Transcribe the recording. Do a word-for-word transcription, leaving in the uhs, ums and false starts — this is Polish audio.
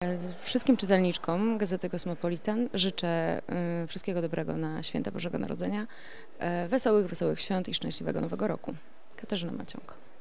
Wszystkim czytelniczkom Gazety Kosmopolitan życzę wszystkiego dobrego na święta Bożego Narodzenia, wesołych, wesołych świąt i szczęśliwego Nowego Roku. Katarzyna Maciąg.